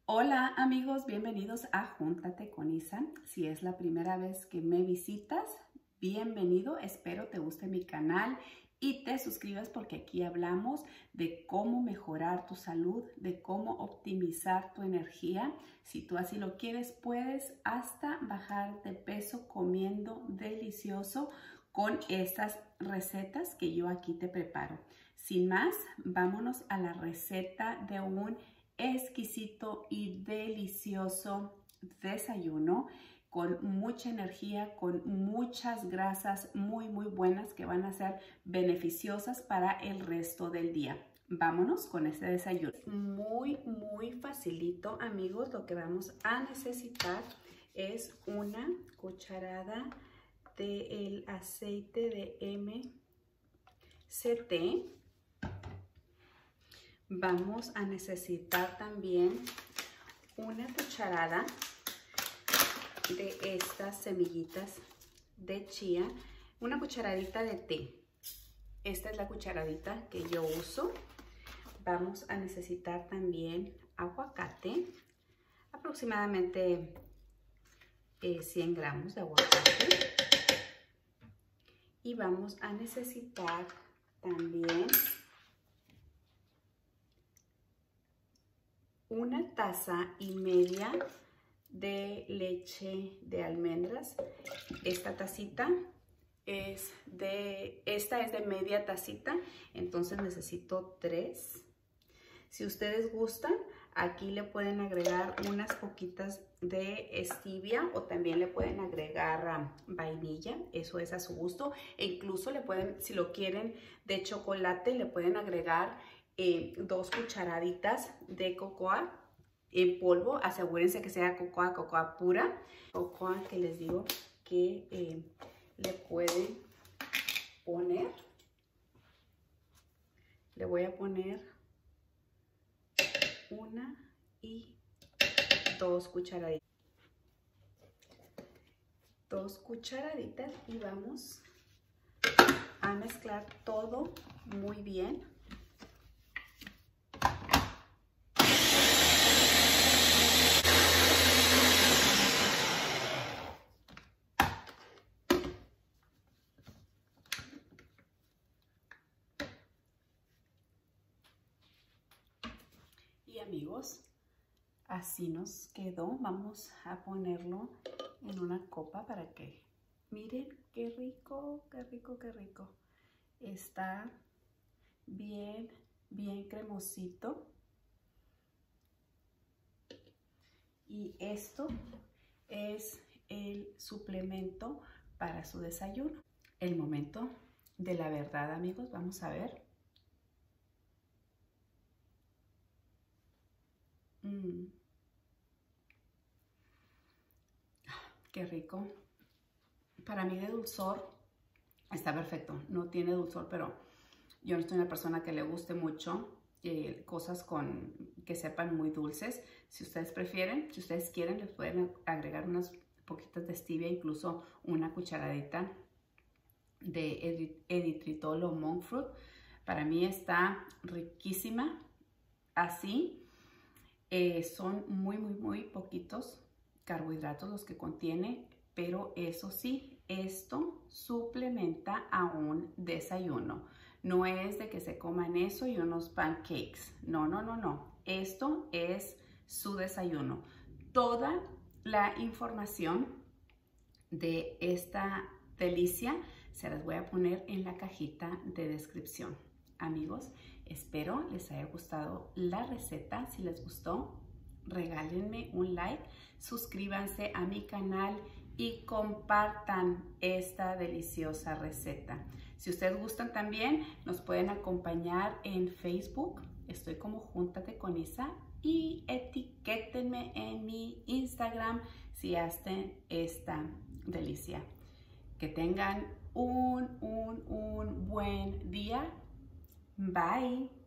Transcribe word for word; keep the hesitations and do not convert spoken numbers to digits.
Hola amigos, bienvenidos a Júntate con Isa. Si es la primera vez que me visitas, bienvenido. Espero te guste mi canal y te suscribas porque aquí hablamos de cómo mejorar tu salud, de cómo optimizar tu energía. Si tú así lo quieres, puedes hasta bajar de peso comiendo delicioso con estas recetas que yo aquí te preparo. Sin más, vámonos a la receta de un exquisito y delicioso desayuno con mucha energía, con muchas grasas muy muy buenas que van a ser beneficiosas para el resto del día. Vámonos con este desayuno. Muy muy facilito, amigos. Lo que vamos a necesitar es una cucharada del aceite de M C T. Vamos a necesitar también una cucharada de estas semillitas de chía, una cucharadita de té. Esta es la cucharadita que yo uso. Vamos a necesitar también aguacate, aproximadamente eh, cien gramos de aguacate. Y vamos a necesitar también una taza y media de leche de almendras. Esta tacita es de, esta es de media tacita, entonces necesito tres. Si ustedes gustan, aquí le pueden agregar unas poquitas de stevia o también le pueden agregar um, vainilla, eso es a su gusto. E incluso le pueden, si lo quieren de chocolate, le pueden agregar Eh, dos cucharaditas de cocoa en polvo. Asegúrense que sea cocoa, cocoa pura. Cocoa que les digo que eh, le pueden poner. Le voy a poner una y dos cucharaditas. Dos cucharaditas y vamos a mezclar todo muy bien. Y amigos, así nos quedó. Vamos a ponerlo en una copa para que miren qué rico, qué rico, qué rico. Está bien, bien cremosito. Y esto es el suplemento para su desayuno. El momento de la verdad, amigos, vamos a ver. Mm. Qué rico. Para mí de dulzor está perfecto. No tiene dulzor, pero yo no soy una persona que le guste mucho eh, cosas con, que sepan muy dulces. Si ustedes prefieren, si ustedes quieren, les pueden agregar unas poquitas de stevia, incluso una cucharadita de eritritol o monk fruit. Para mí está riquísima. Así eh, son muy, muy, muy poquitos carbohidratos los que contiene, pero eso sí, esto suplementa a un desayuno. No es de que se coman eso y unos pancakes. No, no, no, no. Esto es su desayuno. Toda la información de esta delicia se las voy a poner en la cajita de descripción. Amigos, espero les haya gustado la receta. Si les gustó, regálenme un like, suscríbanse a mi canal y compartan esta deliciosa receta. Si ustedes gustan también, nos pueden acompañar en Facebook. Estoy como Júntate con Isa y etiquétenme en mi Instagram si hacen esta delicia. Que tengan un, un, un buen día. Bye.